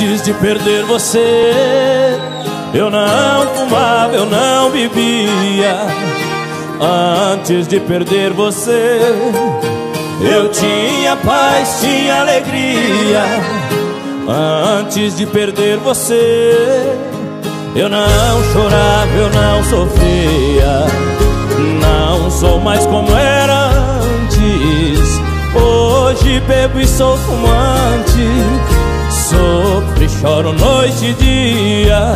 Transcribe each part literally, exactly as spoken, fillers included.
Antes de perder você, eu não fumava, eu não bebia. Antes de perder você, eu tinha paz, tinha alegria. Antes de perder você, eu não chorava, eu não sofria. Não sou mais como era antes. Hoje bebo e sou fumante. Sofro e choro noite e dia.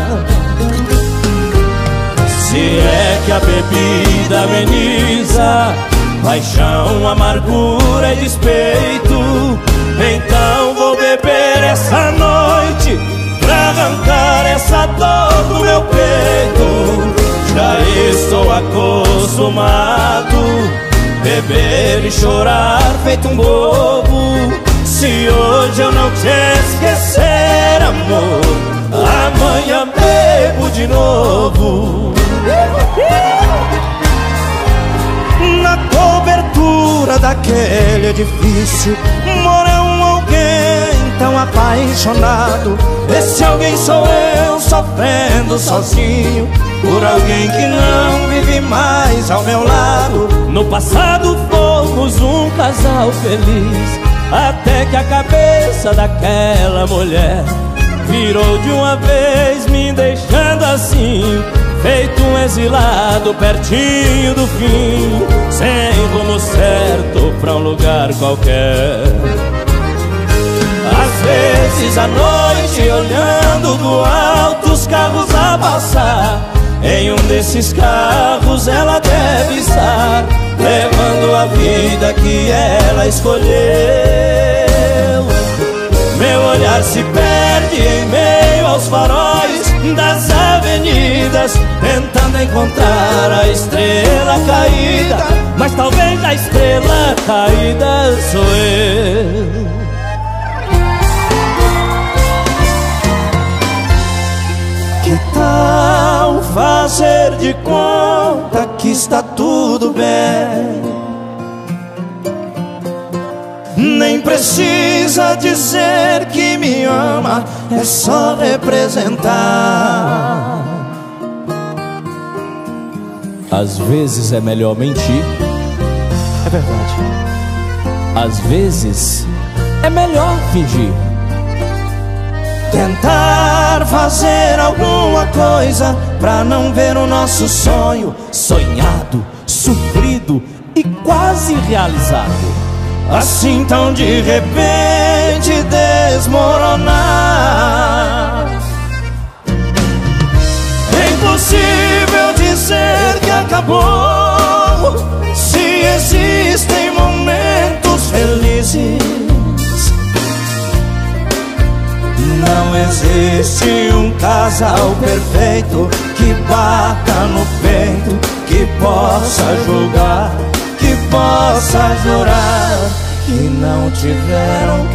Se é que a bebida ameniza paixão, amargura e despeito, então vou beber essa noite pra arrancar essa dor do meu peito. Já estou acostumado beber e chorar feito um bobo. Se hoje eu não te esquecer, amor, amanhã bebo de novo. Na cobertura daquele edifício mora um alguém tão apaixonado. Esse alguém sou eu, sofrendo sozinho por alguém que não vive mais ao meu lado. No passado fomos um casal feliz, até que a cabeça daquela mulher virou de uma vez, me deixando assim, feito um exilado pertinho do fim, sem rumo certo pra um lugar qualquer. Às vezes à noite, olhando do alto os carros a passar, em um desses carros ela deve estar, levando a vida que ela escolheu. Meu olhar se perde em meio aos faróis das avenidas, tentando encontrar a estrela caída, mas talvez a estrela caída sou eu. Que tal fazer de conta que está tudo bem? Nem precisa dizer que me ama, é só representar. Às vezes é melhor mentir. É verdade. Às vezes é melhor fingir. Tentar fazer alguma coisa pra não ver o nosso sonho sonhado, sofrido e quase realizado, assim tão de repente desmoronar. É impossível dizer que acabou, se existem momentos felizes. Não existe um casal perfeito que bata no peito, que possa julgar, que possa jurar que não tiveram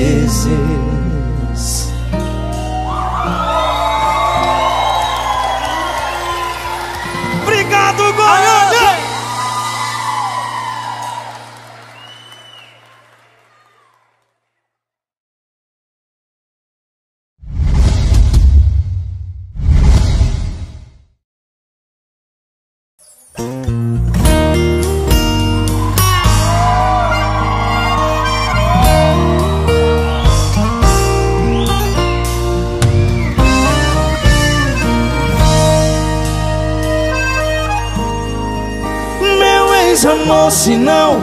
crises. Obrigado, Goiânia! Amor, se não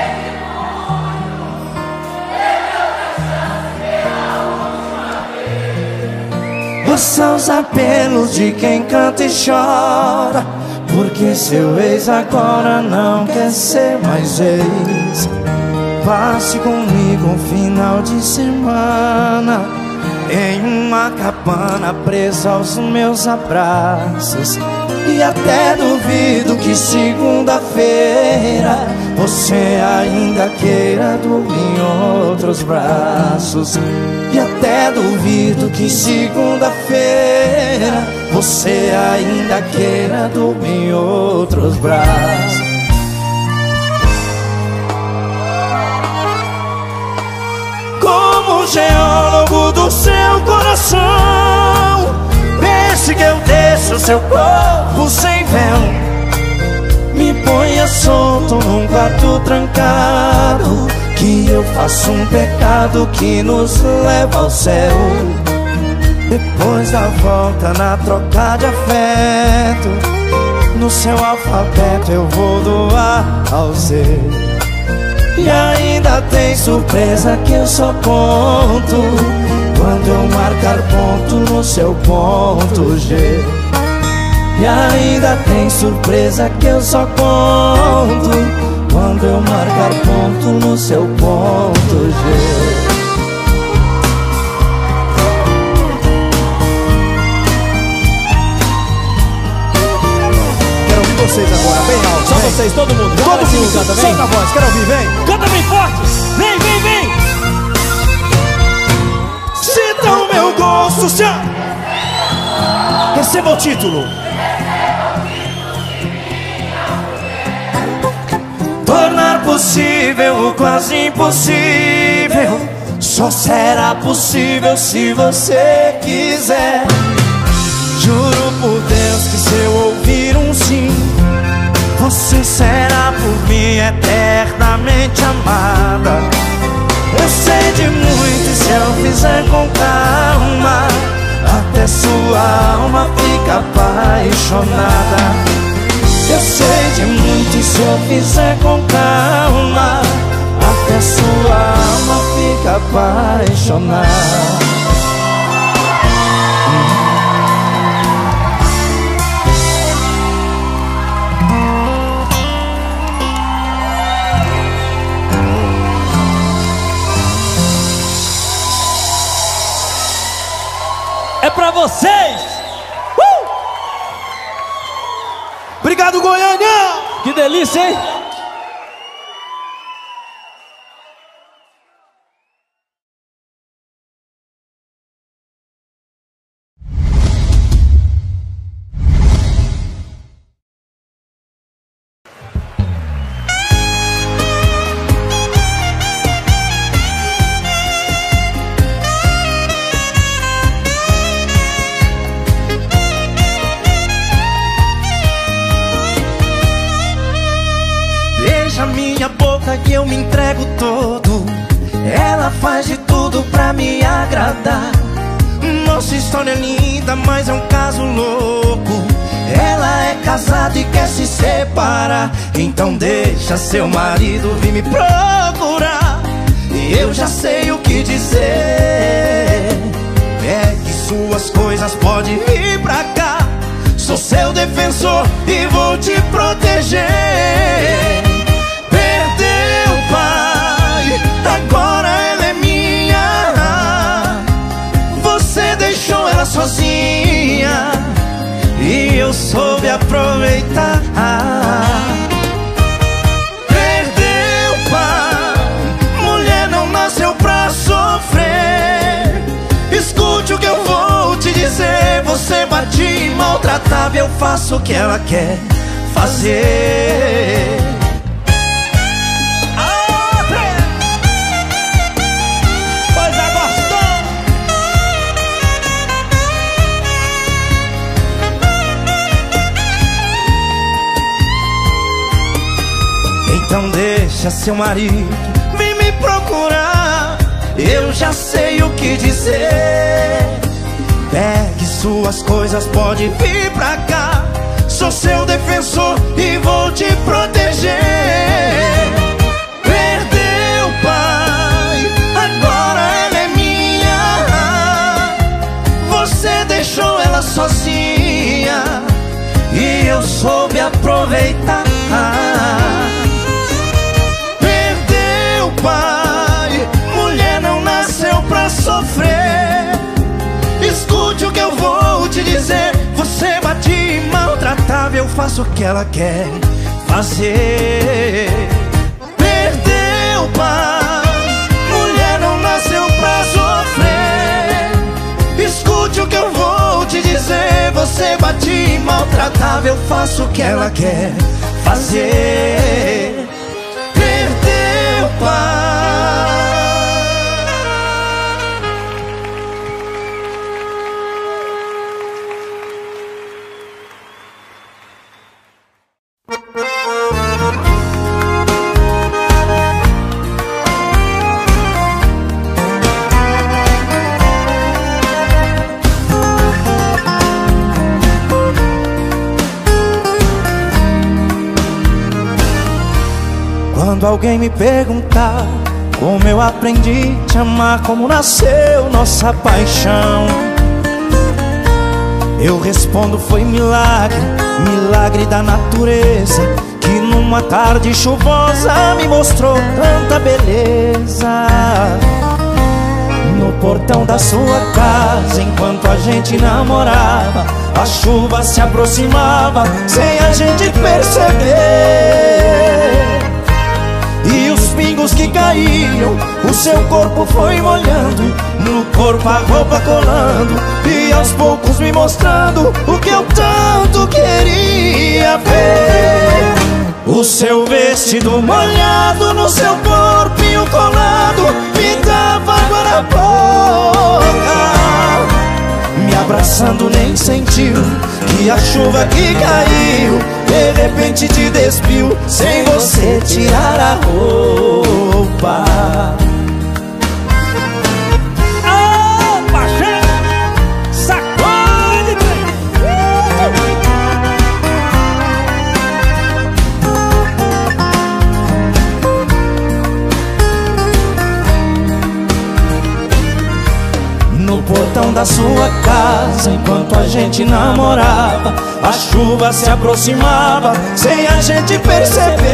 ouça os apelos de quem canta e chora, porque seu ex agora não quer ser mais ex. Passe comigo um final de semana em uma cabana presa aos meus abraços. E até duvido que segunda-feira você ainda queira dormir em outros braços. E até duvido que segunda-feira você ainda queira dormir em outros braços. Como geólogo do seu coração, coração. Pense que eu deixo seu corpo sem véu. Me ponha solto num quarto trancado, que eu faço um pecado que nos leva ao céu. Depois da volta na troca de afeto, no seu alfabeto eu vou do A ao Z. E ainda tem surpresa que eu só conto quando eu marcar ponto no seu ponto G. E ainda tem surpresa que eu só conto quando eu marcar ponto no seu ponto G. Vocês agora, bem alto. Só vem. vocês, todo mundo. Todo Canta mundo, canta, vem. solta a voz, quero ouvir, vem. Canta bem forte. Vem, vem, vem. Sinta o meu gosto, se... Receba o título. Tornar possível o quase impossível só será possível se você quiser. Juro por Deus que se eu ouvir um sim, você será por mim eternamente amada. Eu sei de muito e se eu fizer com calma, até sua alma fica apaixonada. Eu sei de muito e se eu fizer com calma, até sua alma fica apaixonada. É pra vocês! Uh! Obrigado, Goiânia! Que delícia, hein? Minha boca que eu me entrego todo, ela faz de tudo pra me agradar. Nossa história é linda, mas é um caso louco. Ela é casada e quer se separar, então deixa seu marido vir me procurar. E eu já sei o que dizer. Pegue suas coisas, pode vir pra cá. Sou seu defensor e vou te proteger. Agora ela é minha. Você deixou ela sozinha e eu soube aproveitar. Perdeu, pai. Mulher não nasceu pra sofrer. Escute o que eu vou te dizer. Você bate e maltratava, eu faço o que ela quer fazer. Então deixa seu marido vir me procurar. Eu já sei o que dizer. Pegue suas coisas, pode vir pra cá. Sou seu defensor e vou te proteger. Perdeu, pai. Agora ela é minha. Você deixou ela sozinha e eu soube aproveitar. Pai, mulher não nasceu pra sofrer. Escute o que eu vou te dizer. Você bate e maltratava, eu faço o que ela quer fazer. Perdeu, pai. Mulher não nasceu pra sofrer. Escute o que eu vou te dizer. Você bate e maltratava, eu faço o que ela quer fazer. Perdeu, pai. Quando alguém me perguntar como eu aprendi a te amar, como nasceu nossa paixão, eu respondo: foi milagre, milagre da natureza, que numa tarde chuvosa me mostrou tanta beleza. No portão da sua casa, enquanto a gente namorava, a chuva se aproximava sem a gente perceber. E os pingos que caíam, o seu corpo foi molhando, no corpo a roupa colando, e aos poucos me mostrando o que eu tanto queria ver. O seu vestido molhado no seu corpinho colado me dava água na boca. Me abraçando nem sentiu que a chuva que caiu de repente te despiu sem você tirar a roupa. Ah, paixão, sacode, No portão da sua casa, enquanto a gente namorava, a chuva se aproximava sem a gente perceber.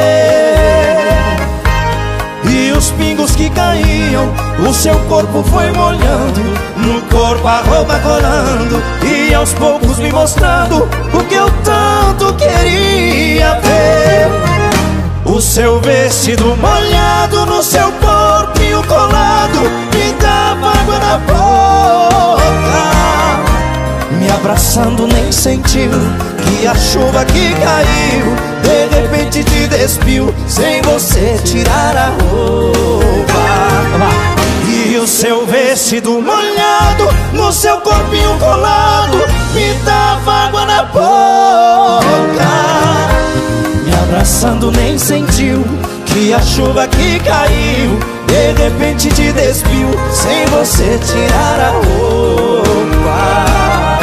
E os pingos que caíam, o seu corpo foi molhando, no corpo a roupa colando, e aos poucos me mostrando o que eu tanto queria ver. O seu vestido molhado no seu corpinho colado me dava água na boca. Me abraçando nem sentiu que a chuva que caiu de repente te despiu sem você tirar a roupa. E o seu vestido molhado no seu corpinho colado me dava água na boca. Me abraçando nem sentiu que a chuva que caiu de repente te despiu sem você tirar a roupa.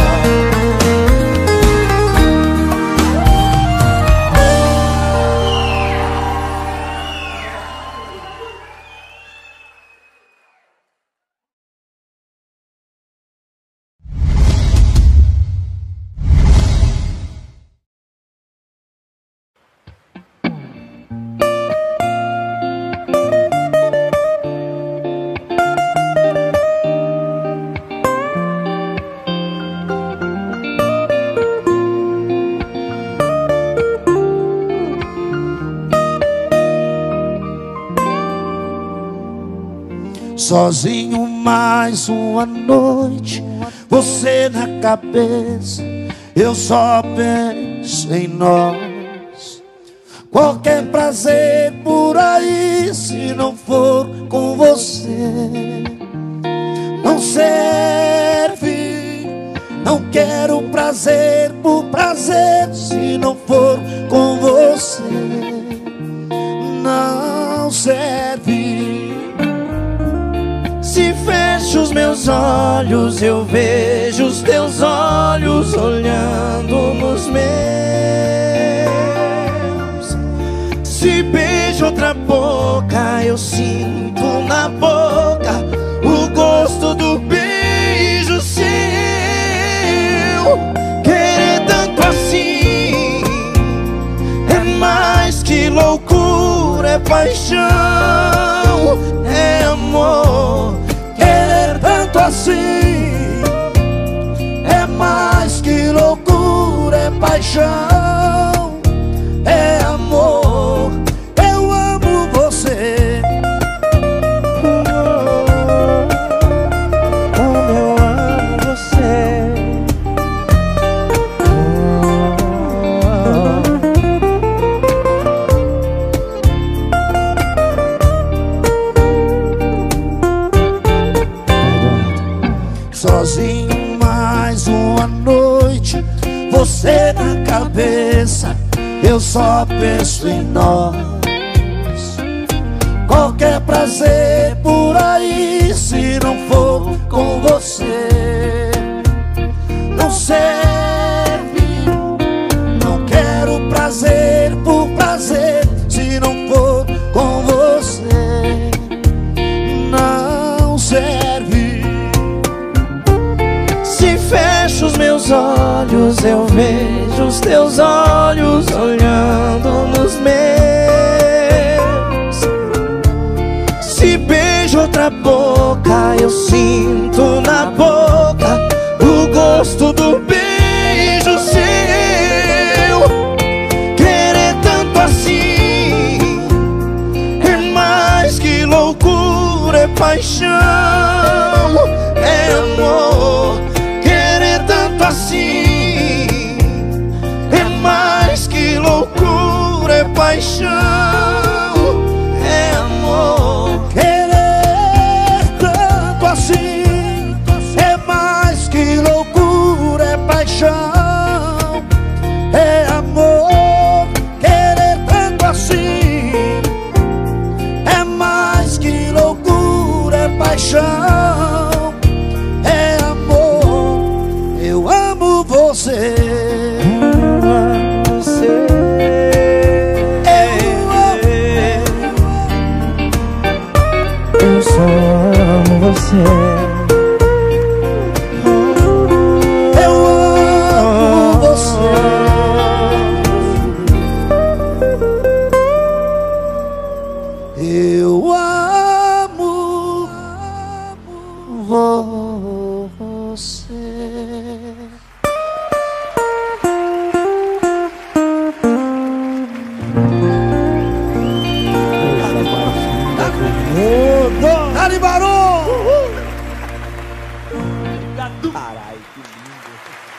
Sozinho mais uma noite, você na cabeça, eu só penso em nós. Qualquer prazer por aí, se não for com você, não serve. Não quero prazer por prazer, se não for com você, não serve. Se fecho os meus olhos, eu vejo os teus olhos olhando nos meus. Se beijo outra boca, eu sinto na boca o gosto do beijo seu. Querer tanto assim é mais que loucura, é paixão, é amor. Querer tanto assim é mais que loucura, é paixão, é amor. Eu amo você, Como eu amo você. sozinho mais uma noite, você na cabeça, eu só penso em nós. Qualquer prazer por aí, se não for com você, não serve. Não quero prazer por prazer, se não for eu vejo os teus olhos olhando nos meus. Se beijo outra boca, eu sinto na boca o gosto do beijo seu. Querer tanto assim é mais que loucura, é paixão, é amor. Querer tanto assim é mais que loucura, é paixão, é amor. Querer tanto assim é mais que loucura, é paixão, é amor. Querer tanto assim é mais que loucura, é paixão, é amor. Eu amo você. Eu só amo você. Eu amo você. Eu amo você. Dali Barão! Caralho, que lindo.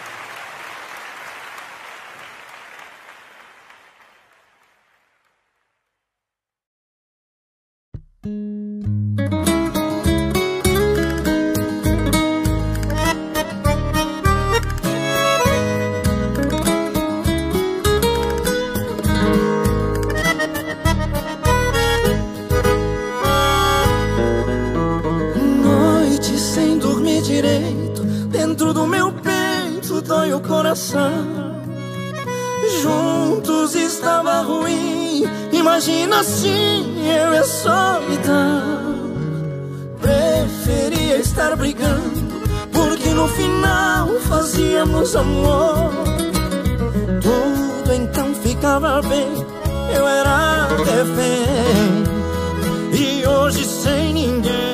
Noite sem dormir direito, dentro do meu peito dói o coração. Juntos estava ruim, imagina assim eu e a solidão. Preferia estar brigando, porque no final fazíamos amor. Tudo então ficava bem, eu era refém. E hoje sem ninguém.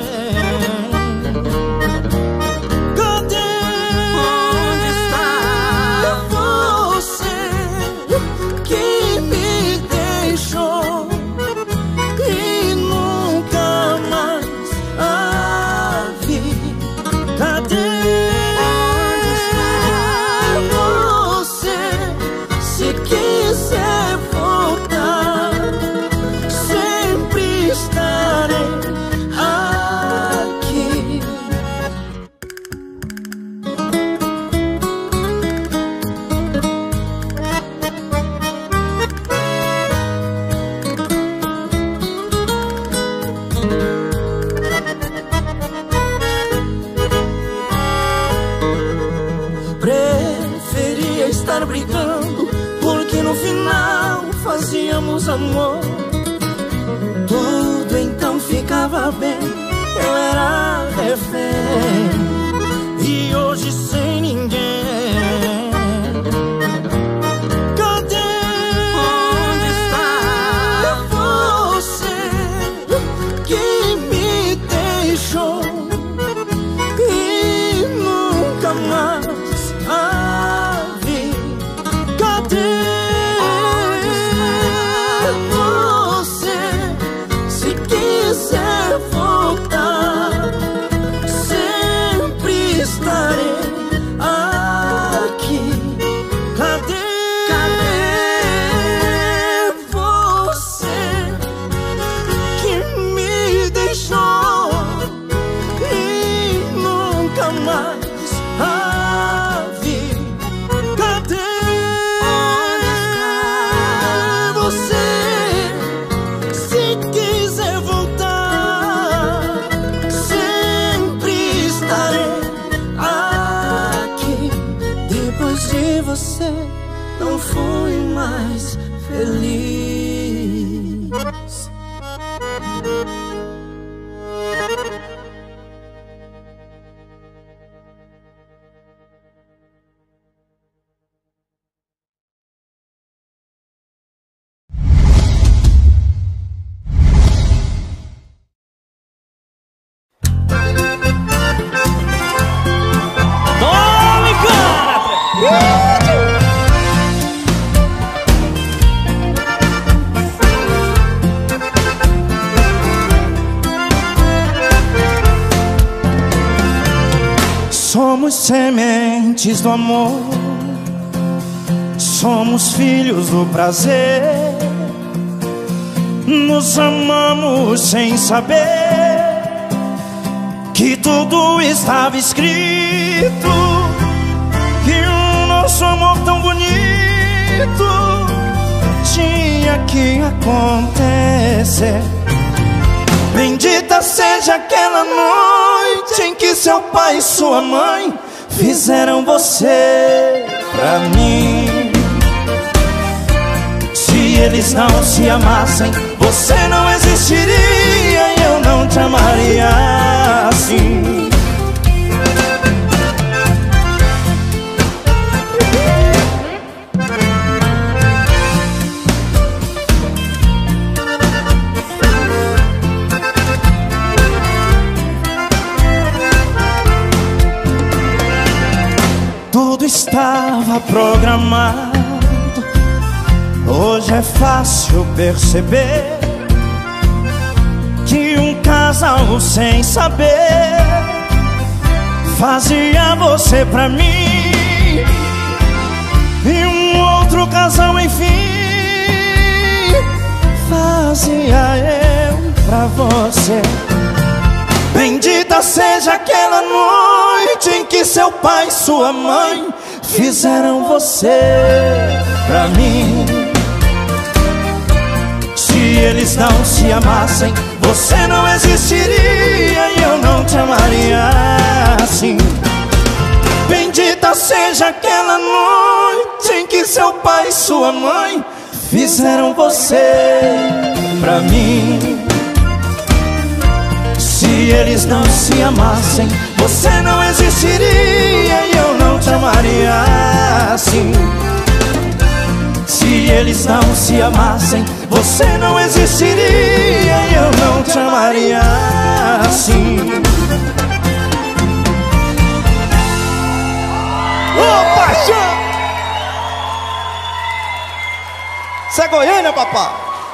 Preferia estar brigando, porque no final fazíamos amor. Tudo então ficava bem, eu era refém. E hoje sem ninguém. Você não fui mais feliz. Somos sementes do amor, somos filhos do prazer. Nos amamos sem saber que tudo estava escrito, que o nosso amor tão bonito tinha que acontecer. Bendita seja aquela noite em que seu pai e sua mãe fizeram você pra mim. Se eles não se amassem, você não existiria e eu não te amaria assim. Tudo estava programado. Hoje é fácil perceber que um casal sem saber fazia você pra mim, e um outro casal enfim fazia eu pra você. Bendita seja aquela noite em que seu pai e sua mãe fizeram você pra mim. Se eles não se amassem, você não existiria e eu não te amaria assim. Bendita seja aquela noite em que seu pai e sua mãe fizeram você pra mim. Se eles não se amassem, você não existiria e eu não te amaria assim. Se eles não se amassem, você não existiria e eu não te amaria assim. Ô, paixão! Você é Goiânia, papá?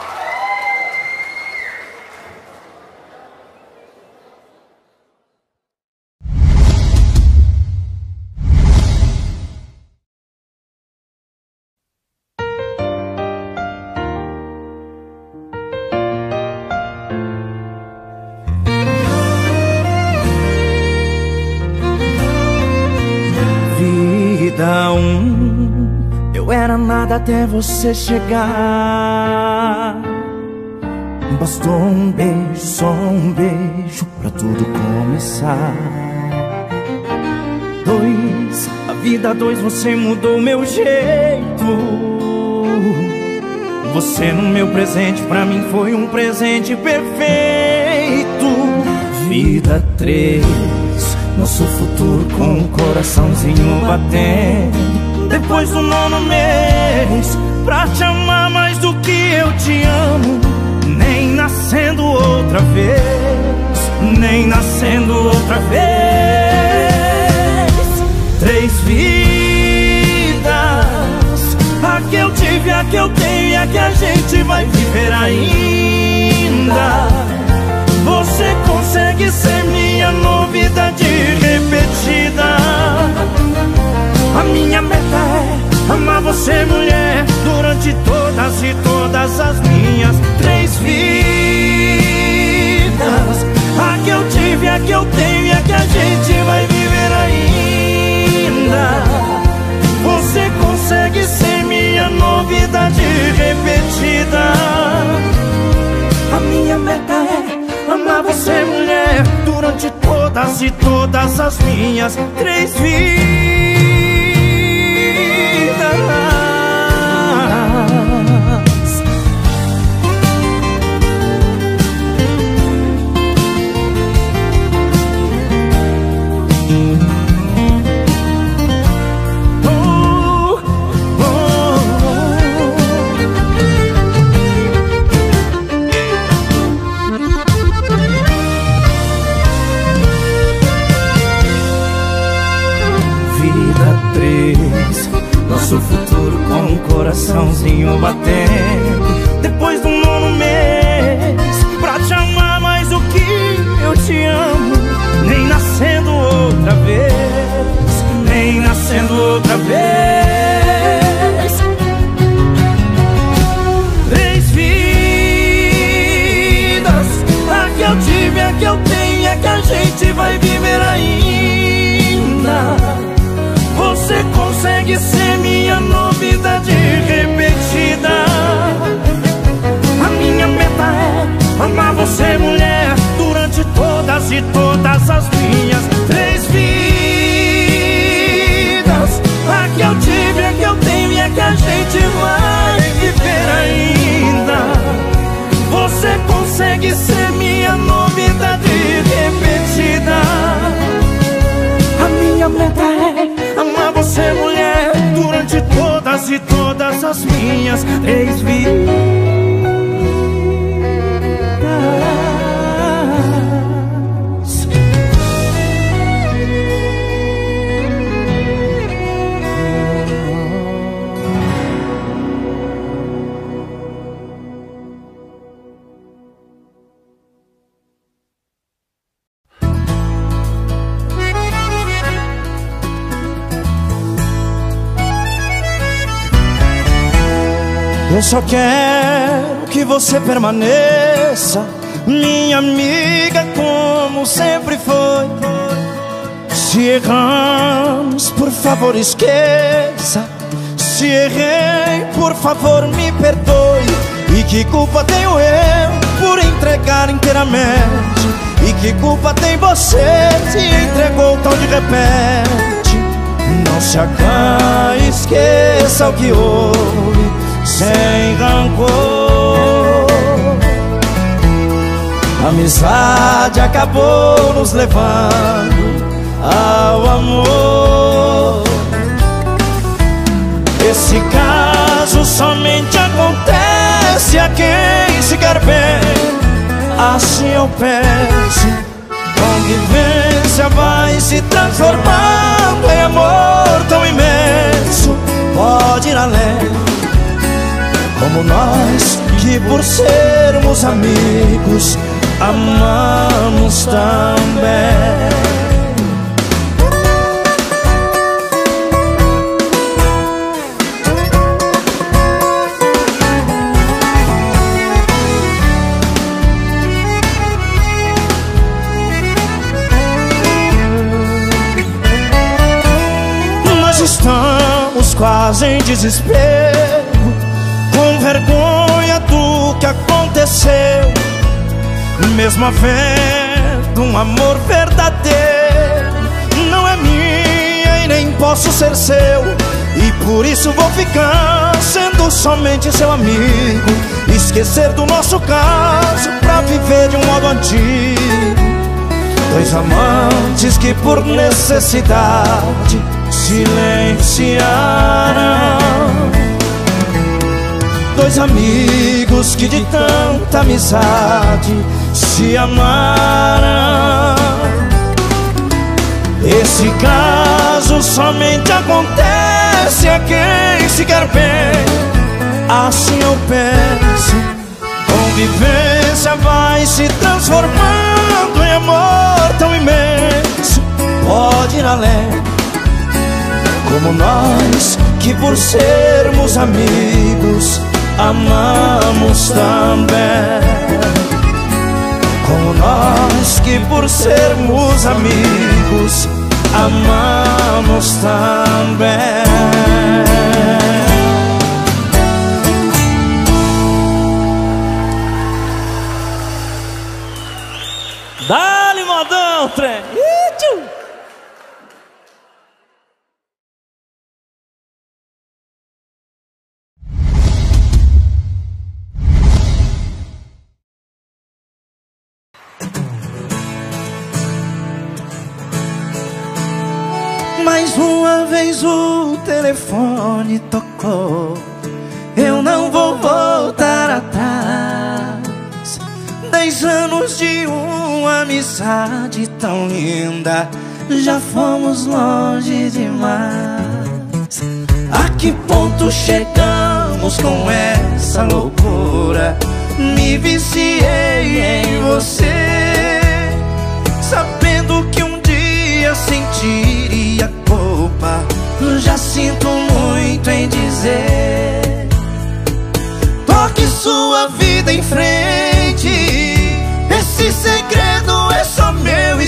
Um, eu era nada até você chegar. Bastou um beijo, só um beijo pra tudo começar. Dois, a vida dois, você mudou meu jeito. Você no meu presente, pra mim foi um presente perfeito. Vida três, nosso futuro com o coraçãozinho batendo. Depois do nono mês, pra te amar mais do que eu te amo, nem nascendo outra vez, nem nascendo outra vez. Três vidas, a que eu tive, a que eu tenho e a que a gente vai viver ainda. Você consegue ser minha novidade repetida. A minha meta é amar você, mulher, durante todas e todas as minhas três vidas. A que eu tive, a que eu tenho e a que a gente vai viver ainda. Você consegue ser minha novidade repetida. A minha meta é amar você, mulher, durante todas e todas as minhas três vidas. que a gente vai viver ainda. Você consegue ser minha novidade repetida. A minha meta é amar você, mulher, durante todas e todas as minhas três vidas. A que eu tive, a que eu tenho e a que a gente vai viver ainda. Você consegue ser minha novidade repetida. A minha meta é amar você, mulher, durante todas e todas as minhas três vidas. Eu só quero que você permaneça minha amiga como sempre foi. Se erramos, por favor esqueça. Se errei, por favor me perdoe. E que culpa tenho eu por entregar inteiramente? E que culpa tem você se entregou tão de repente? Não se acanhe, esqueça o que houve sem rancor. A amizade acabou nos levando ao amor. Esse caso somente acontece a quem se quer bem. Assim eu penso. Convivência vai se transformando em amor tão imenso. Pode ir além, como nós, que por sermos amigos amamos também. Nós estamos quase em desespero, com vergonha do que aconteceu, mesmo havendo um amor verdadeiro. Não é minha e nem posso ser seu, e por isso vou ficar sendo somente seu amigo. Esquecer do nosso caso pra viver de um modo antigo. Dois amantes que por necessidade silenciaram. Dois amigos que de tanta amizade se amaram. Esse caso somente acontece a quem se quer bem. Assim eu penso. Convivência vai se transformando em amor tão imenso. Pode ir além, como nós, que por sermos amigos amamos também. Como nós, que por sermos amigos amamos também. Dá-lhe, modão, trem! Mais uma vez o telefone tocou. Eu não vou voltar atrás. Dez anos de uma amizade tão linda, já fomos longe demais. A que ponto chegamos com essa loucura? Me viciei em você, sabendo que um dia sentiria culpa. Já sinto muito em dizer: toque sua vida em frente. Esse segredo é só meu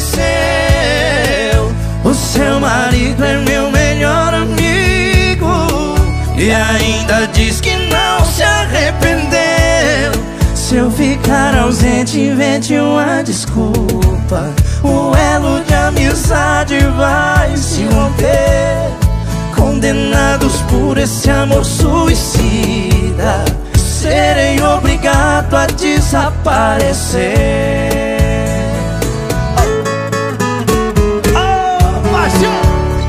Se eu ficar ausente, invente uma desculpa. O elo de amizade vai se romper. Condenados por esse amor suicida, serei obrigado a desaparecer. Oh, paixão!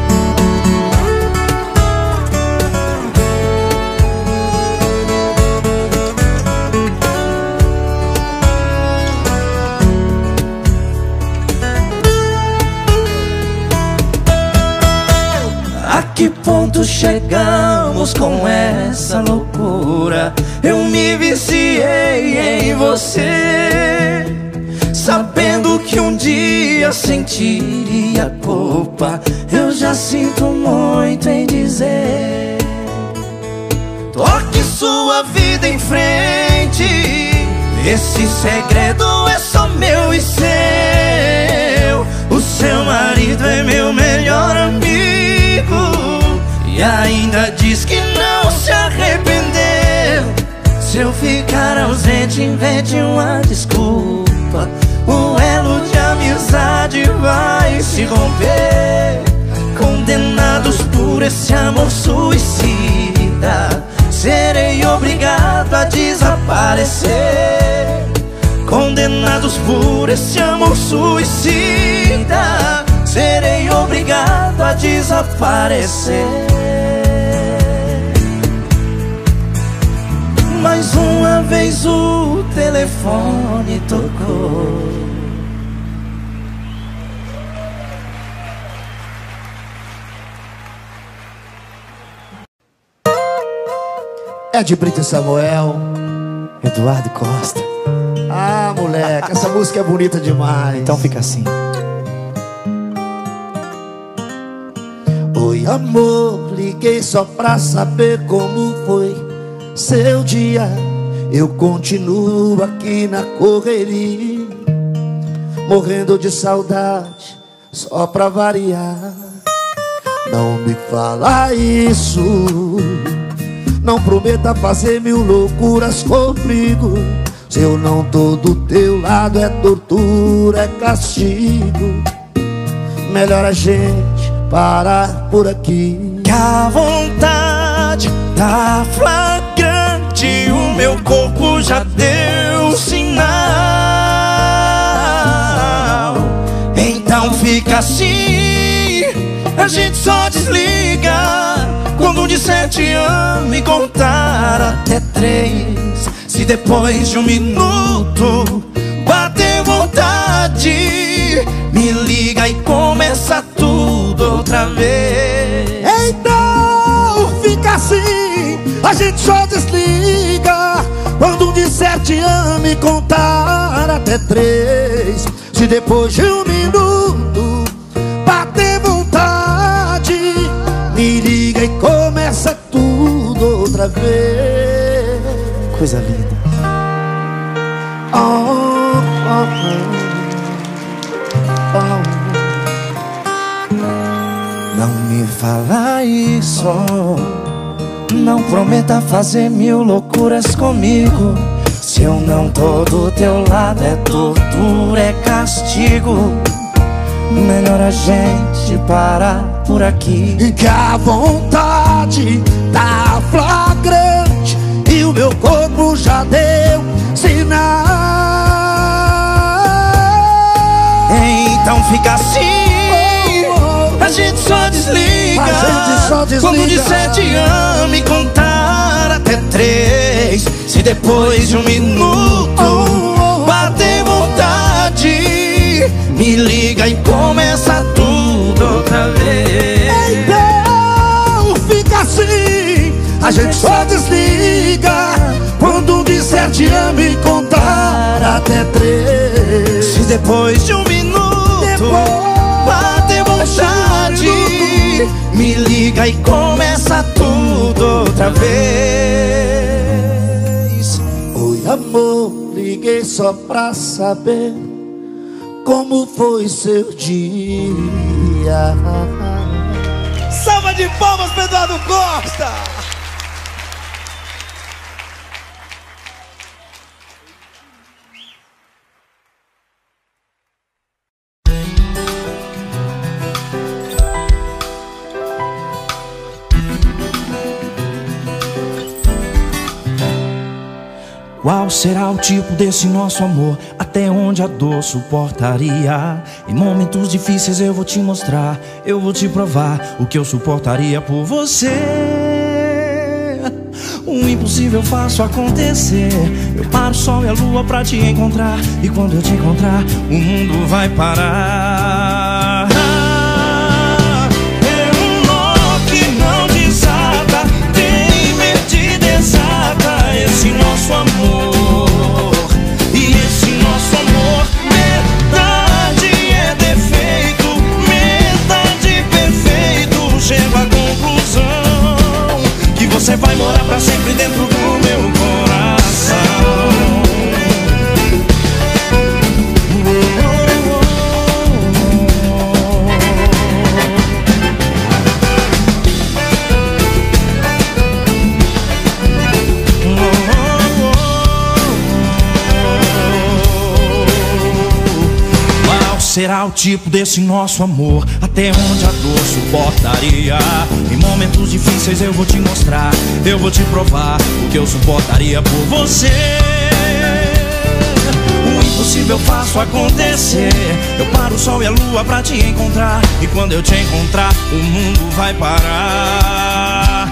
A que ponto chegamos com essa loucura? Eu me viciei em você, sabendo que um dia sentiria culpa. Eu já sinto muito em dizer: toque sua vida em frente. Esse segredo é só meu e seu. O seu marido é meu melhor amigo e ainda diz que não se arrependeu. Se eu ficar ausente, invente uma desculpa. O elo de amizade vai se romper. Condenados por esse amor suicida, serei obrigado a desaparecer. Condenados por esse amor suicida, serei obrigado a desaparecer. Mais uma vez o telefone tocou. Ed Brito e Samuel. Eduardo Costa. Ah, moleque, essa música é bonita demais. Então fica assim. Oi, amor, liguei só pra saber como foi seu dia. Eu continuo aqui na correria, morrendo de saudade, só pra variar. Não me fala isso, não prometa fazer mil loucuras comigo. Se eu não tô do teu lado é tortura, é castigo. Melhor a gente parar por aqui. Que a vontade tá flagrante, o meu corpo já deu sinal. Então fica assim, a gente só desliga quando um disser te amo e contar até três. Se depois de um minuto bater vontade, me liga e começa tudo outra vez. Então fica assim, a gente só desliga quando um disser te amo e contar até três. Se depois de um minuto bater vontade, me liga e começa tudo outra vez. Coisa linda. Oh, oh, oh, oh. Não me fala isso, não prometa fazer mil loucuras comigo. Se eu não tô do teu lado é tortura, é castigo. Melhor a gente parar por aqui. E que a vontade tá flagrante e o meu corpo já deu sinal. Então fica assim, a gente só desliga, a gente só desliga quando disser te amo e contar até três. Se depois de um minuto bater vontade, me liga e começa tudo outra vez. Então fica assim, a gente só desliga quando disser te amo e contar até três. Se depois de um minuto bater vontade, me liga e começa tudo outra vez. Oi, amor, liguei só pra saber como foi seu dia. Salva de palmas para Eduardo Costa! Qual será o tipo desse nosso amor? Até onde a dor suportaria? Em momentos difíceis eu vou te mostrar, eu vou te provar o que eu suportaria por você. O impossível eu faço acontecer. Eu paro o sol e a lua pra te encontrar. E quando eu te encontrar, o mundo vai parar. É um nó que não desata, tem medida exata esse nosso amor. E esse nosso amor, metade é defeito, metade perfeito. Chego à conclusão que você vai morar pra sempre dentro do meu coração. Qual será o tipo desse nosso amor? Até onde a dor suportaria? Em momentos difíceis eu vou te mostrar, eu vou te provar o que eu suportaria por você. O impossível eu faço acontecer. Eu paro o sol e a lua pra te encontrar. E quando eu te encontrar, o mundo vai parar.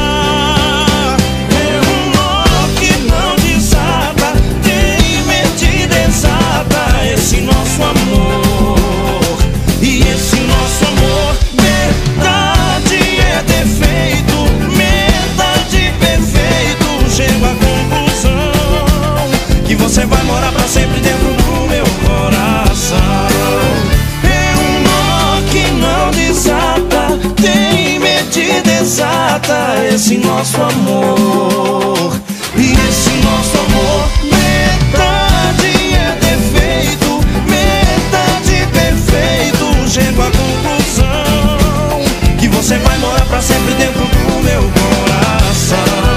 É um nó que não desata, tem medida exata esse nosso amor. E esse nosso amor, metade é defeito, metade perfeito. Chego à conclusão que você vai morar pra sempre dentro do meu coração. É um nó que não desata, tem medida exata esse nosso amor. E esse nosso amor, metade é defeito, metade perfeito. Chego à conclusão que você vai morar pra sempre dentro do meu coração.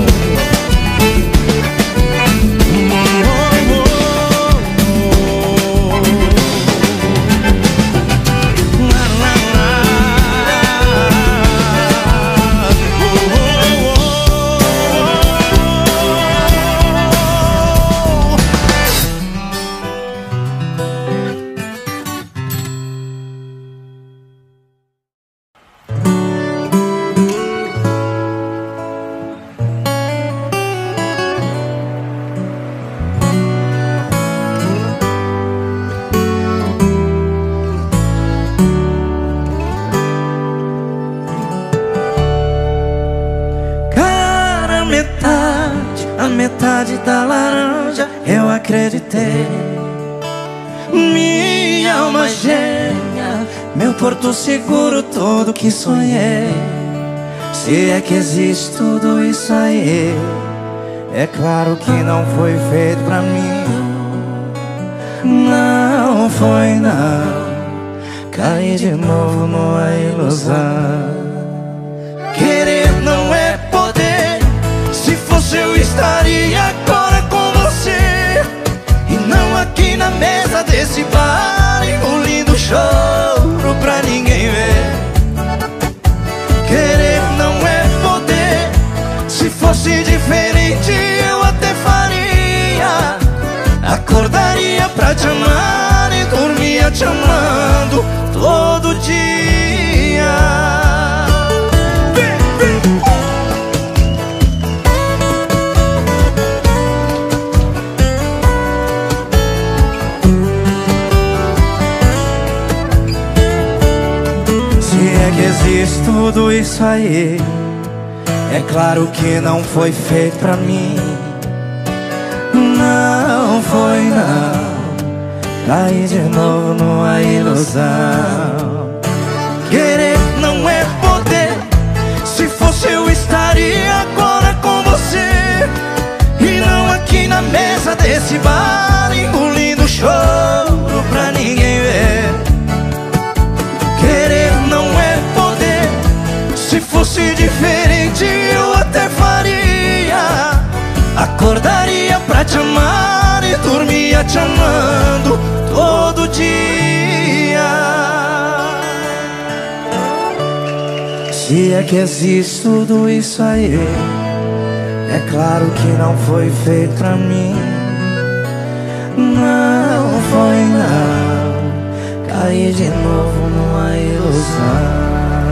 Metade da laranja eu acreditei. Minha alma gêmea, meu porto seguro, tudo que sonhei. Se é que existe tudo isso aí, é claro que não foi feito pra mim. Não foi não, caí de novo numa ilusão. Querer não é poder, se fosse eu estaria agora com você. E não aqui na mesa desse bar, engolindo choro pra ninguém ver. Querer não é poder, se fosse diferente eu até faria. Acordaria pra te amar e dormia te amando todo dia. Existe tudo isso aí, é claro que não foi feito pra mim. Não foi não, caí de novo numa ilusão. Querer não é poder, se fosse eu estaria agora com você. E não aqui na mesa desse bar, engolindo choro pra ninguém ver. Querer não é poder, se fosse diferente eu até faria. Acordaria pra te amar e dormia te amando todo dia. Se é que existe tudo isso aí, É claro que não foi feito pra mim. Não foi não. Caí de novo numa ilusão.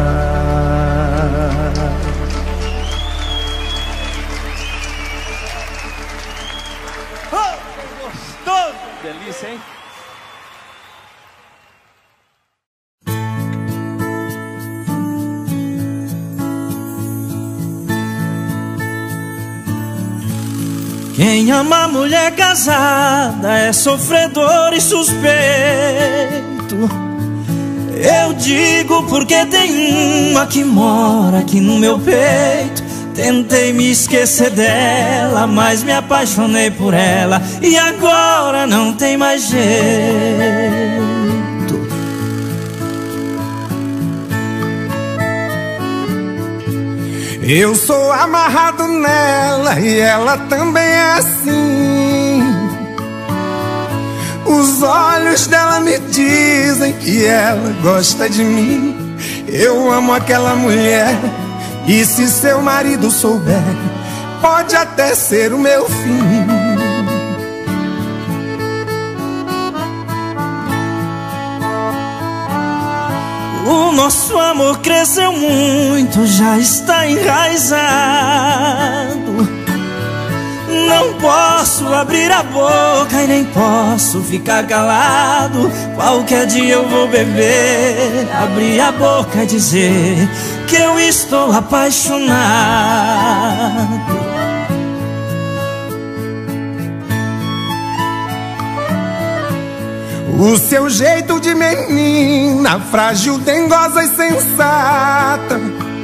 Gostoso! Delícia, hein? Quem ama mulher casada é sofredor e suspeito. Eu digo porque tem uma que mora aqui no meu peito. Tentei me esquecer dela, mas me apaixonei por ela e agora não tem mais jeito. Eu sou amarrado nela e ela também é assim. Os olhos dela me dizem que ela gosta de mim. Eu amo aquela mulher e se seu marido souber, pode até ser o meu fim. O nosso amor cresceu muito, já está enraizado. Não posso abrir a boca e nem posso ficar calado. Qualquer dia eu vou beber, abrir a boca e dizer que eu estou apaixonado. O seu jeito de menina, frágil, dengosa e sensata.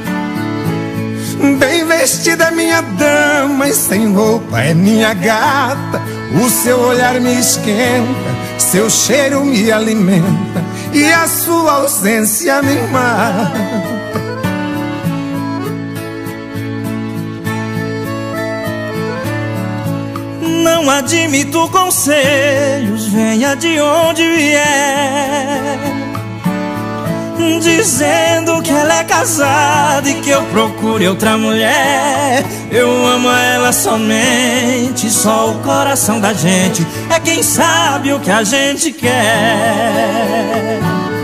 Bem vestida é minha dama e sem roupa é minha gata. O seu olhar me esquenta, seu cheiro me alimenta e a sua ausência me mata. Não admito conselhos, venha de onde vier, dizendo que ela é casada e que eu procure outra mulher. Eu amo ela somente, só o coração da gente é quem sabe o que a gente quer.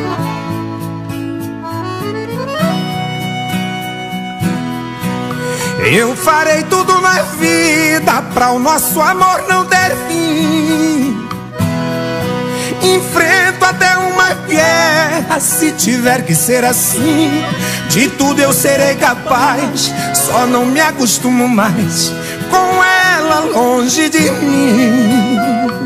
Eu farei tudo na vida pra o nosso amor não ter fim. Enfrento até uma guerra se tiver que ser assim. De tudo eu serei capaz, só não me acostumo mais com ela longe de mim.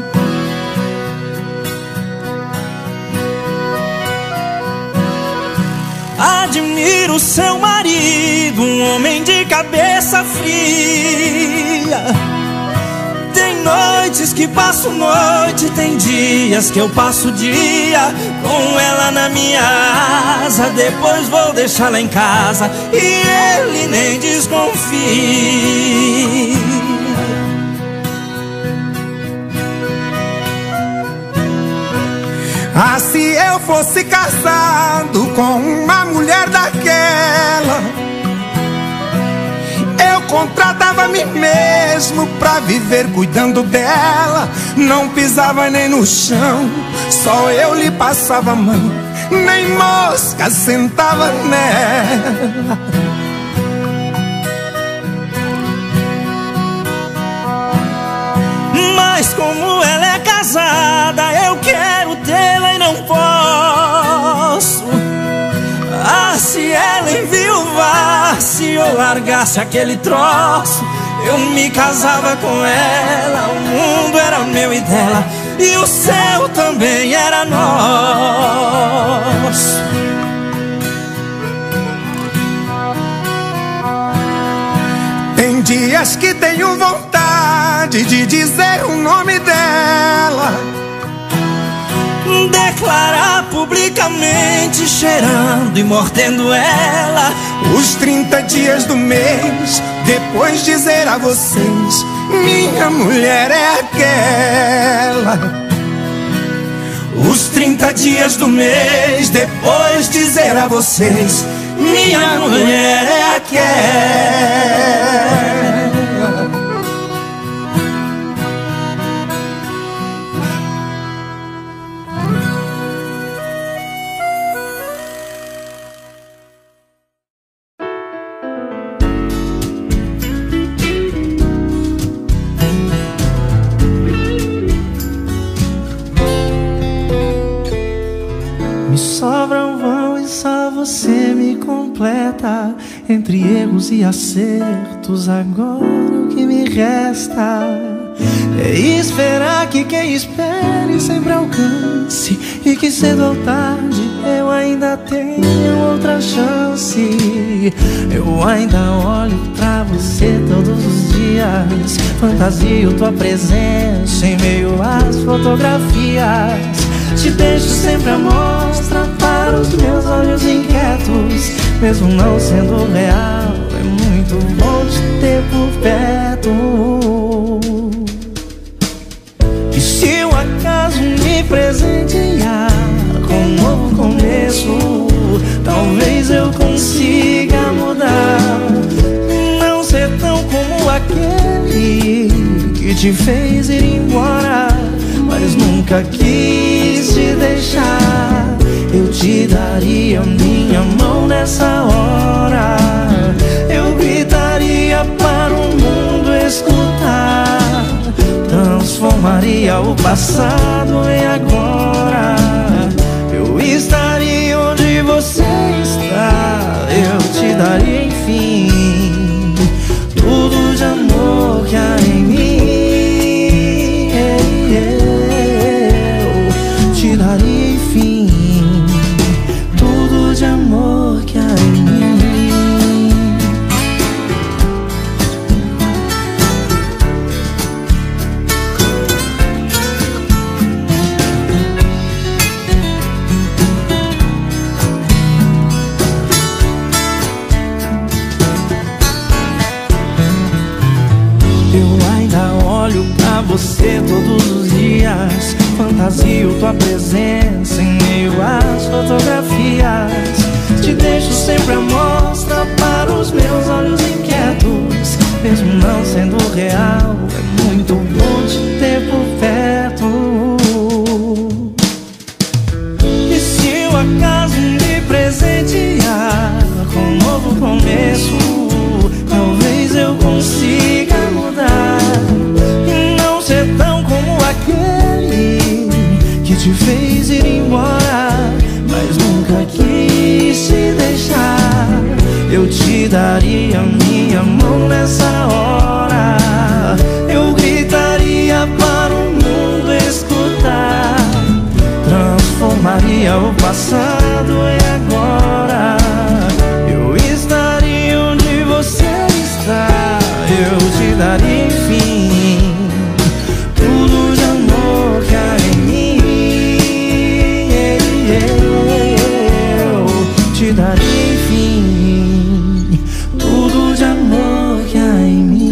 Admiro seu marido, um homem de cabeça fria. Tem noites que passo noite, tem dias que eu passo dia com ela na minha asa. Depois vou deixá-la em casa e ele nem desconfia. Ah, se eu fosse casado com uma mulher daquela, eu contratava a mim mesmo pra viver cuidando dela. Não pisava nem no chão, só eu lhe passava a mão, nem mosca sentava nela. Mas como ela é casada, eu quero tê-la e não posso. Ah, se ela enviuvasse ou largasse aquele troço, eu me casava com ela. O mundo era meu e dela, e o céu também era nosso. Tem dias que tenho vontade de dizer o nome dela, declarar publicamente, cheirando e mordendo ela. Os trinta dias do mês, depois dizer a vocês: minha mulher é aquela. Os trinta dias do mês, depois dizer a vocês: minha mulher é aquela. você me completa. Entre erros e acertos, agora o que me resta é esperar que quem espere sempre alcance, e que cedo ou tarde eu ainda tenho outra chance. Eu ainda olho pra você todos os dias, fantasio tua presença em meio às fotografias. Te deixo sempre à mostra para os meus olhos inquietos. Mesmo não sendo real, é muito bom te ter por perto. E se o acaso me presentear com um novo começo, talvez eu consiga mudar. Não ser tão como aquele que te fez ir embora, mas nunca quis te deixar. Eu te daria minha mão nessa hora, eu gritaria para o mundo escutar, transformaria o passado em agora. Eu estaria onde você está, eu te daria enfim tudo de amor que há em mim. Eu te daria enfim tudo de amor que há em mim. Olho pra você todos os dias, fantasio tua presença em meio às fotografias. Te deixo sempre à mostra para os meus olhos inquietos. Mesmo não sendo real, é muito bom te ter por perto. E se o acaso me presentear com um novo começo, talvez eu consiga mudar. Ser tão como aquele que te fez ir embora, mas nunca quis te deixar. Eu te daria minha mão nessa hora, eu gritaria para o mundo escutar, transformaria o passado em agora. Eu estaria onde você está, eu te daria enfim tudo de amor que há em mim. Eu te daria enfim tudo de amor que há em mim.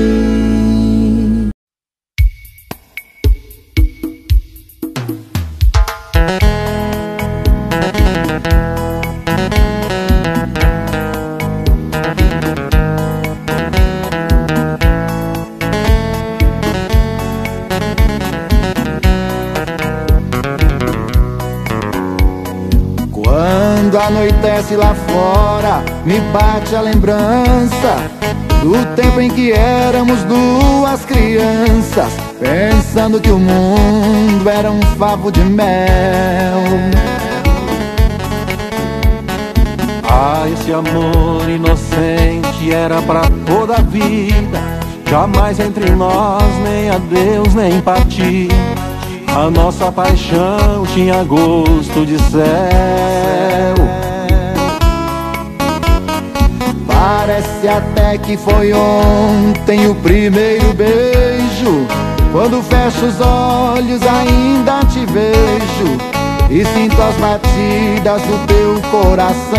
Quando anoitece lá fora, me bate a lembrança do tempo em que éramos duas crianças, pensando que o mundo era um favo de mel. Ah, esse amor inocente era pra toda a vida, jamais entre nós nem adeus nem partir. A nossa paixão tinha gosto de céu. Parece até que foi ontem o primeiro beijo. Quando fecho os olhos ainda te vejo e sinto as batidas do teu coração.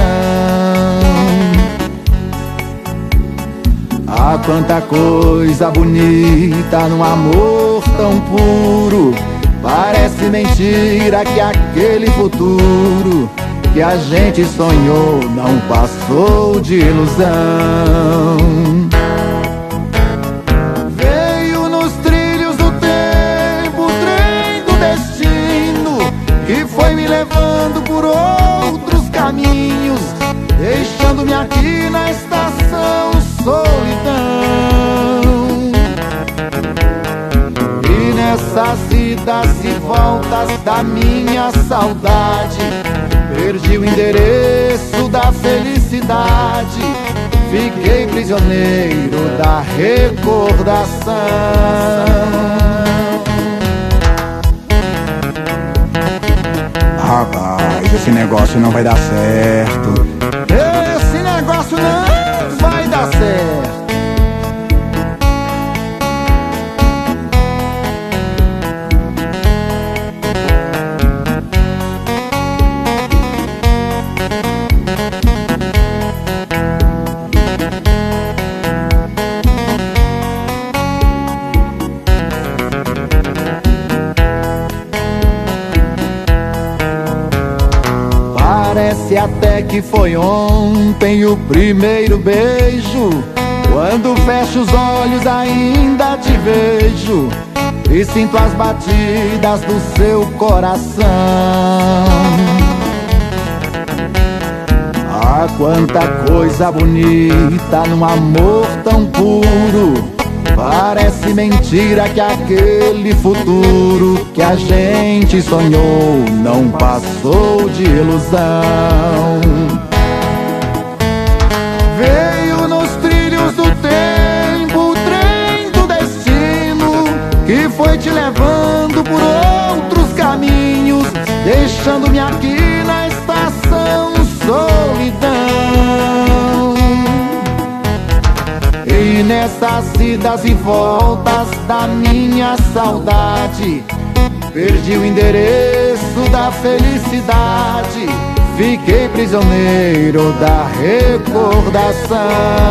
Ah, quanta coisa bonita num amor tão puro. Parece mentira que aquele futuro que a gente sonhou não passou de ilusão. Veio nos trilhos do tempo o trem do destino, que foi me levando por outros caminhos, deixando-me aqui na estação solidão. Nessas idas e voltas da minha saudade, perdi o endereço da felicidade. Fiquei prisioneiro da recordação. Rapaz, esse negócio não vai dar certo. Esse negócio não vai dar certo. Parece até que foi ontem o primeiro beijo. Quando fecho os olhos ainda te vejo e sinto as batidas do seu coração. Ah, quanta coisa bonita num amor tão puro. Parece mentira que aquele futuro que a gente sonhou não passou de ilusão. Veio nos trilhos do tempo o trem do destino, que foi te levando por outros caminhos, deixando-me aqui na estação solidão. E nessas idas e voltas da minha saudade, perdi o endereço da felicidade. Fiquei prisioneiro da recordação.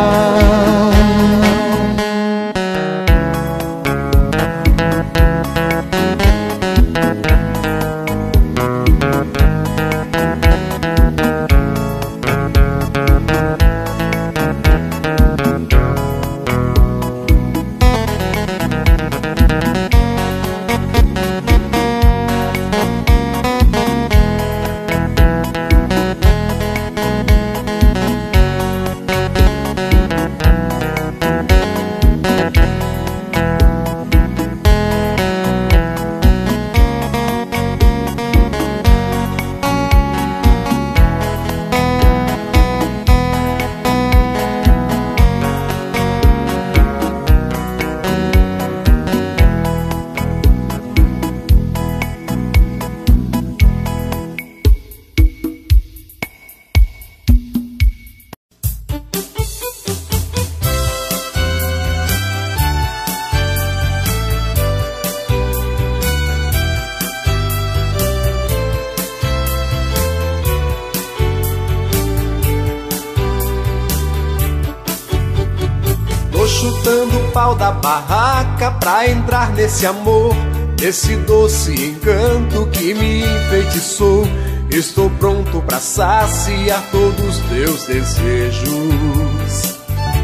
Chutando o pau da barraca pra entrar nesse amor, nesse doce encanto que me enfeitiçou. Estou pronto pra saciar todos os teus desejos.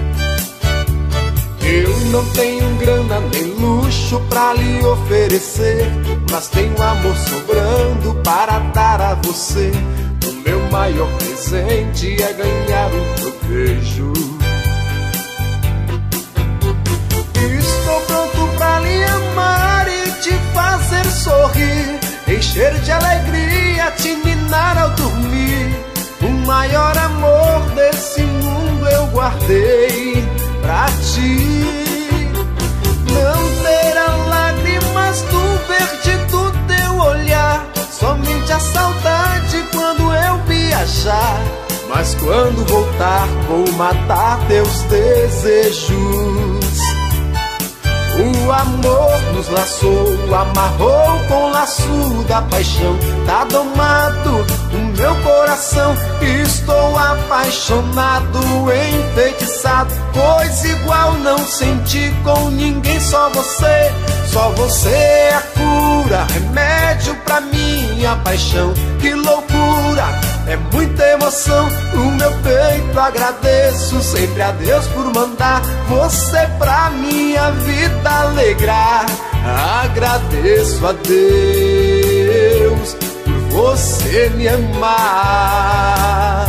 Eu não tenho grana nem luxo pra lhe oferecer, mas tenho amor sobrando para dar a você. O meu maior presente é ganhar o teu beijo. Estou pronto pra lhe amar e te fazer sorrir, encher de alegria, te ninar ao dormir. O maior amor desse mundo eu guardei pra ti. Não terá lágrimas do verde do teu olhar, somente a saudade quando eu viajar. Mas quando voltar vou matar teus desejos. O amor nos laçou, amarrou com o laço da paixão. Tá domado o meu coração, estou apaixonado, enfeitiçado. Coisa igual não senti com ninguém, só você. Só você é a cura, remédio pra minha paixão. Que loucura, é muita emoção. No meu peito agradeço sempre a Deus por mandar você pra minha vida alegrar. Agradeço a Deus por você me amar.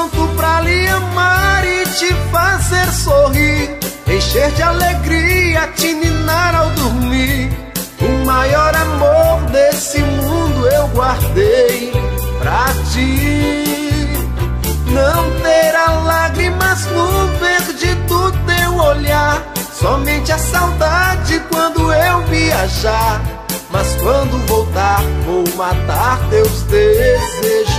pronto pra lhe amar e te fazer sorrir, encher de alegria, te ninar ao dormir. O maior amor desse mundo eu guardei pra ti. Não terá lágrimas no verde do teu olhar, somente a saudade quando eu viajar. Mas quando voltar vou matar teus desejos.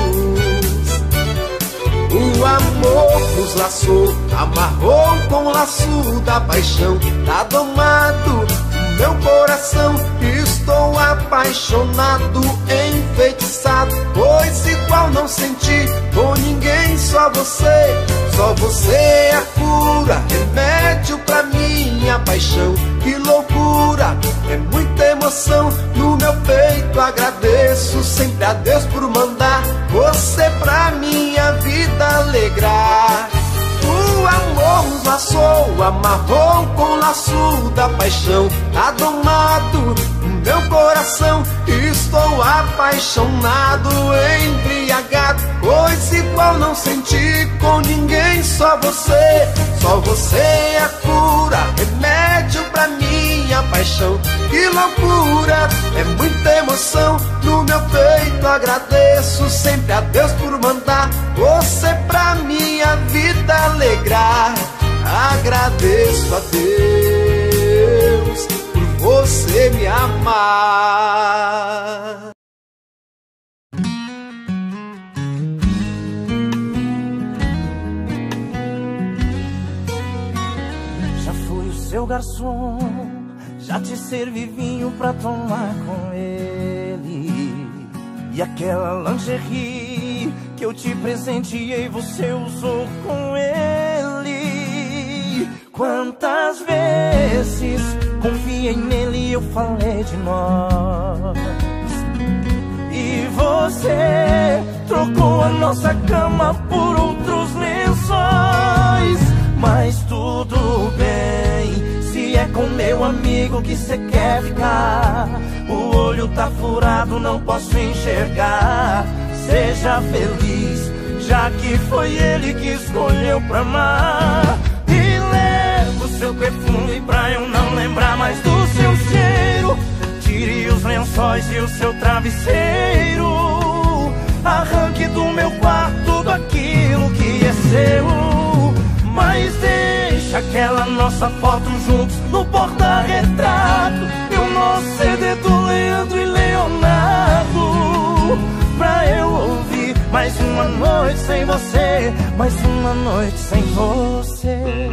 O amor nos laçou, amarrou com o laço da paixão. Tá domado o meu coração, estou apaixonado, enfeitiçado, pois igual não senti com ninguém, só você. Só você é a cura, remédio pra minha paixão. Que loucura, é muita emoção no meu peito. Agradeço sempre a Deus por mandar você pra minha vida alegrar. O amor nos laçou, amarrou com o laço da paixão. Tá domado o meu coração, estou apaixonado, embriagado, pois igual não senti com ninguém, só você. Só você é a cura, remédio pra minha paixão. Que loucura, é muita emoção no meu peito. Agradeço sempre a Deus por mandar você pra minha vida alegrar. Agradeço a Deus por você me amar. Já fui o seu garçom, já te servi vinho pra tomar com ele. E aquela lingerie que eu te presenteei, você usou com ele. Quantas vezes confiei nele e eu falei de nós, e você trocou a nossa cama por outros lençóis. Mas tudo bem, se é com meu amigo que cê quer ficar. O olho tá furado, não posso enxergar. Seja feliz, já que foi ele que escolheu pra amar. E leva o seu perfume pra eu não lembrar mais do seu cheiro. Tire os lençóis e o seu travesseiro. Arranque do meu quarto tudo aquilo que é seu. Mas deixa aquela nossa foto juntos no porta-retrato e o nosso C D do Leandro e Leonardo, pra eu ouvir mais uma noite sem você, mais uma noite sem você.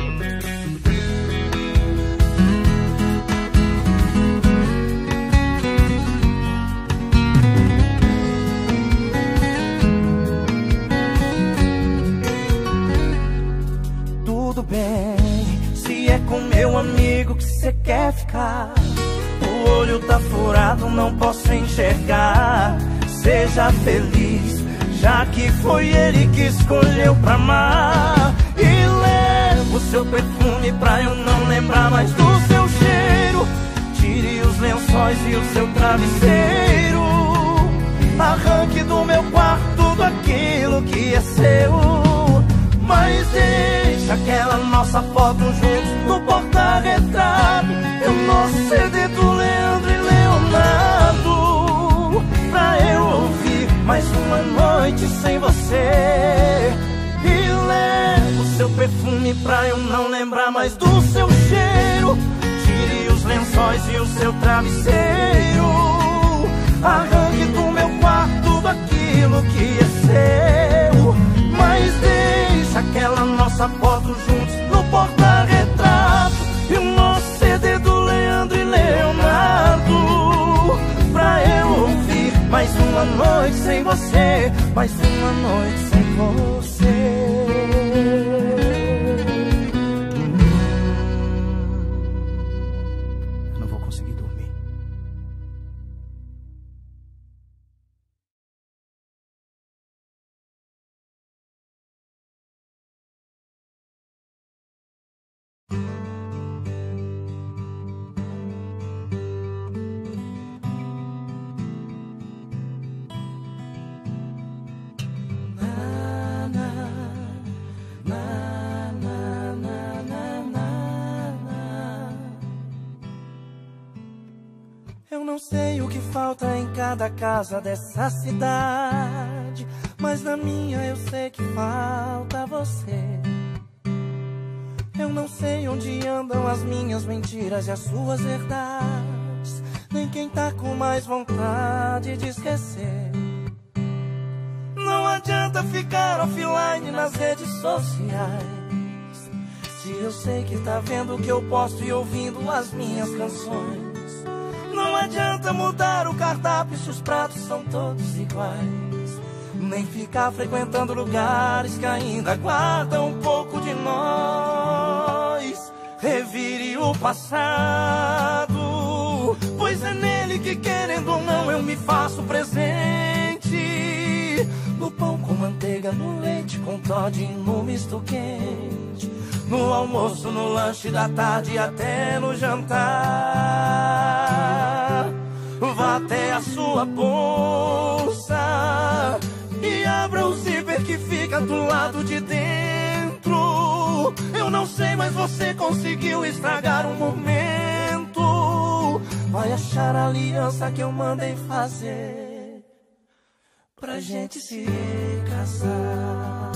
Tudo bem, se é com meu amigo que cê quer ficar. O olho tá furado, não posso enxergar. Seja feliz, já que foi ele que escolheu pra amar. E leva o seu perfume pra eu não lembrar mais do seu cheiro. Tire os lençóis e o seu travesseiro. Arranque do meu quarto tudo aquilo que é seu. Mas deixa aquela nossa foto juntos no porta-retrato e o nosso C D do Leandro e Leonardo, pra eu ouvir mais uma noite sem você. E leva o seu perfume pra eu não lembrar mais do seu cheiro. Tire os lençóis e o seu travesseiro. Arranque do meu quarto tudo aquilo que é seu. Mas deixa aquela nossa foto juntos no porta-retrato e o nosso C D do Leandro e Leonardo, pra eu ouvir mais uma noite sem você, mais uma noite sem você. Eu não vou conseguir dormir. Na, na. Eu não sei o que falta em cada casa dessa cidade, mas na minha eu sei que falta você. Eu não sei onde andam as minhas mentiras e as suas verdades, nem quem tá com mais vontade de esquecer. Não adianta ficar offline nas redes sociais, se eu sei que tá vendo o que eu posto e ouvindo as minhas canções. Não adianta mudar o cardápio se os pratos são todos iguais, nem ficar frequentando lugares que ainda guardam um pouco de nós. Revire o passado, pois é nele que, querendo ou não, eu me faço presente. No pão com manteiga, no leite com Toddy, no misto quente, no almoço, no lanche da tarde e até no jantar. Vá até a sua bolsa e abra o zíper que fica do lado de dentro. Eu não sei, mas você conseguiu estragar um momento. Vai achar a aliança que eu mandei fazer pra gente se casar.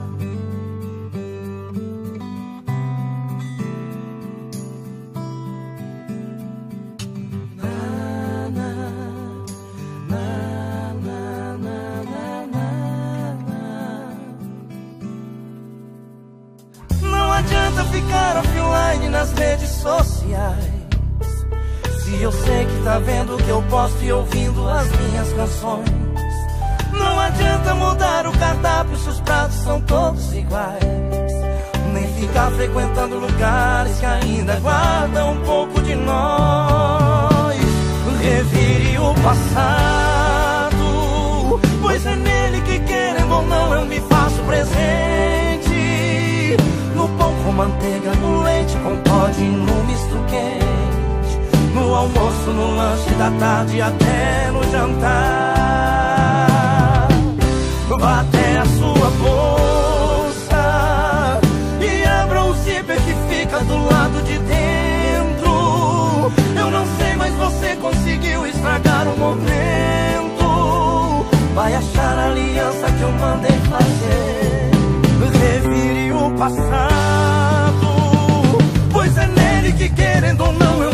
Ficar offline nas redes sociais, se eu sei que tá vendo o que eu posto e ouvindo as minhas canções. Não adianta mudar o cardápio se os pratos são todos iguais, nem ficar frequentando lugares que ainda guardam um pouco de nós. Revire o passado, pois é nele que, querendo ou não, eu me faço presente. No pão com manteiga, no leite com Toddy, no misto quente, no almoço, no lanche da tarde e até no jantar. Vá até a sua bolsa e abra o zíper que fica do lado de dentro. Eu não sei, mas você conseguiu estragar o momento. Vai achar a aliança que eu mandei fazer. Revire o passado, pois é nele que, querendo ou não, eu